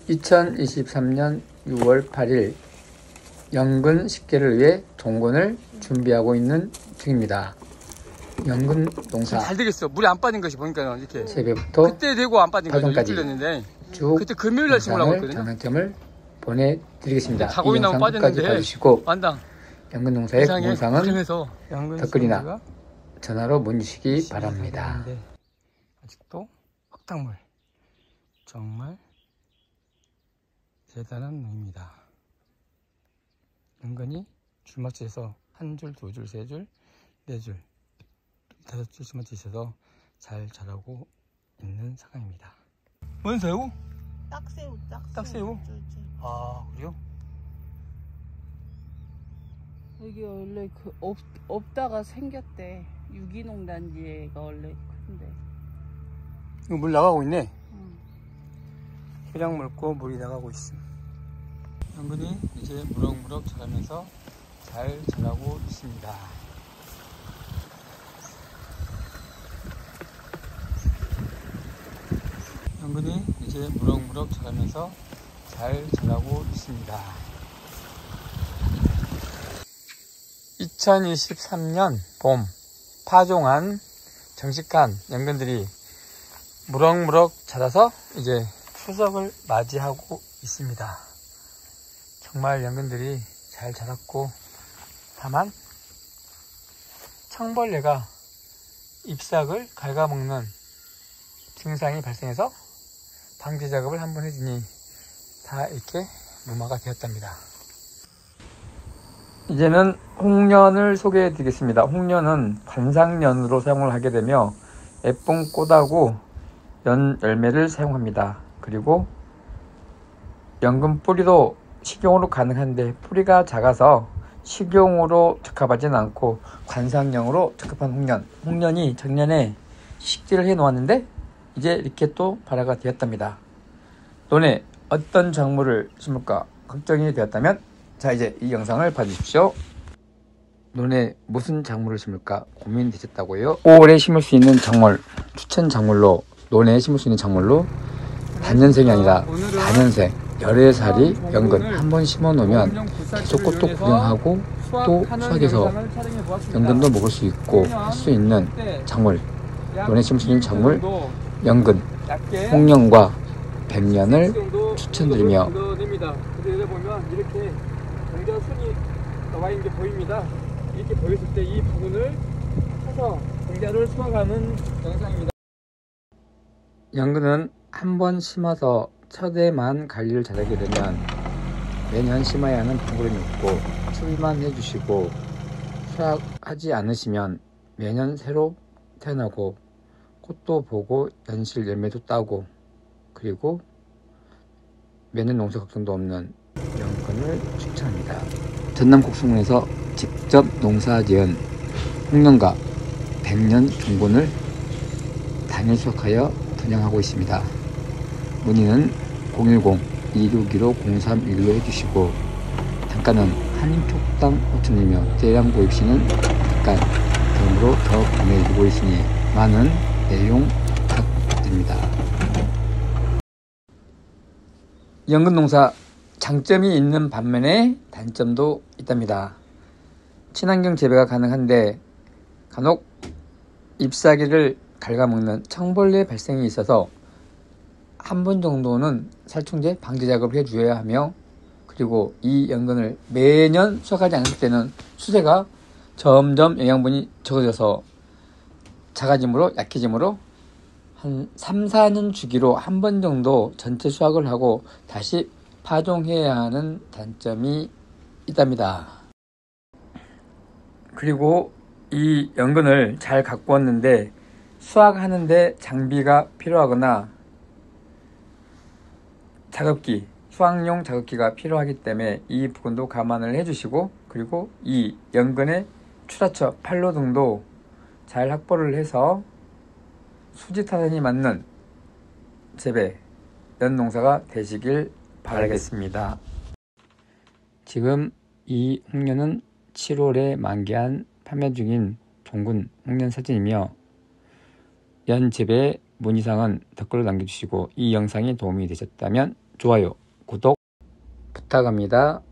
2023년 6월 8일 연근 식재를 위해 동근을 준비하고 있는 중입니다. 연근 농사 잘 되겠어. 물이 안 빠진 것이 보니까 이렇게 재배부터 그때 되고 안 빠진 거죠. 파종까지 6일 됐는데 쭉 그때 금요일날 심으려고 했거든요. 장단점을 보내드리겠습니다. 자고이 나면 빠졌는데 빠졌는데 완당 연근 농사의 공상은 댓글이나 전화로 문의주시기 바랍니다. 아직도 흙탕물 정말 대단한 놈입니다. 연근이 줄맞춰서 한 줄, 두 줄, 세 줄, 네 줄, 다섯 줄 줄맞춰 있어서 잘 자라고 있는 상황입니다. 뭔 새우? 딱새우. 딱새우? 아, 그래요? 여기 원래 없다가 생겼대. 유기농 단지가 원래 큰데. 이거 물 나가고 있네. 응. 해량 묽고 물이 나가고 있음. 연근이 이제 무럭무럭 자라면서 잘 자라고 있습니다. 연근이 이제 무럭무럭 자라면서 잘 자라고 있습니다. 2023년 봄 파종한 정식한 연근들이 무럭무럭 자라서 이제 추석을 맞이하고 있습니다. 정말 연근들이 잘 자랐고, 다만 청벌레가 잎삭을 갉아먹는 증상이 발생해서 방제 작업을 한번 해주니 다 이렇게 무마가 되었답니다. 이제는 홍련을 소개해 드리겠습니다. 홍련은 관상연으로 사용을 하게 되며 예쁜 꽃하고 연 열매를 사용합니다. 그리고 연근 뿌리도 식용으로 가능한데 뿌리가 작아서 식용으로 적합하지는 않고 관상용으로 적합한 홍련. 홍련이 작년에 식재를 해 놓았는데 이제 이렇게 또 발화가 되었답니다. 논에 어떤 작물을 심을까 걱정이 되었다면 자, 이제 이 영상을 봐주십시오. 논에 무슨 작물을 심을까 고민되셨다고요? 올해 심을 수 있는 작물, 추천 작물로, 논에 심을 수 있는 작물로 단연생이 아니라 다년생, 열의 살이 연근 한 번 심어 놓으면 계속 꽃도 구경하고 또 수확해서 연근도 먹을 수 있고 할 수 있는 작물, 논에 심을 수 있는 작물 연근, 홍련과 백년을 추천드리며 정자 순이 나와 있는 게 보입니다. 이렇게 보였을 때 이 부분을 쳐서 정자를 수확하는 영상입니다. 연근은 한 번 심어서 첫 해만 관리를 잘하게 되면 매년 심어야 하는 방법이 있고, 추비만 해주시고 수확하지 않으시면 매년 새로 태어나고 꽃도 보고 연실 열매도 따고 그리고 매년 농사 걱정도 없는 연근을 추천합니다. 전남 곡성군에서 직접 농사지은 홍련과 백년 종근을 단일 수확하여 분양하고 있습니다. 문의는 010-261-0311로 해주시고 단가는 한 인촉당 5,000원이며 대량 구입시는 약간 다음으로 더 보내드리고 있으니 많은 애용 부탁드립니다. 연근 농사 장점이 있는 반면에 단점도 있답니다. 친환경 재배가 가능한데 간혹 잎사귀를 갉아먹는 청벌레 발생이 있어서 한 번 정도는 살충제 방제 작업을 해줘야 하며, 그리고 이 연근을 매년 수확하지 않을 때는 수세가 점점 영양분이 적어져서 작아짐으로 약해짐으로 한 3, 4년 주기로 한 번 정도 전체 수확을 하고 다시 파종해야 하는 단점이 있답니다. 그리고 이 연근을 잘 갖고 왔는데 수확하는데 장비가 필요하거나 작업기, 수확용 작업기가 필요하기 때문에 이 부분도 감안을 해주시고, 그리고 이 연근의 출하처, 판로 등도 잘 확보를 해서 수지타산이 맞는 재배, 연농사가 되시길 바라겠습니다. 지금 이 홍련은 7월에 만개한 판매 중인 종근 홍련 사진이며 연 재배에 문의사항은 댓글로 남겨주시고 이 영상이 도움이 되셨다면 좋아요, 구독 부탁합니다.